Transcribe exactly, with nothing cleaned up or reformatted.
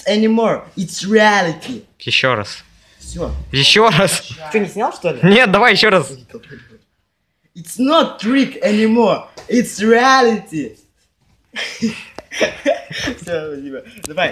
tricks anymore. It's reality. Еще раз. Все. Еще раз. Что, не снял, что ли? Нет, давай еще раз. It's not trick anymore. It's reality. Все, спасибо. Давай.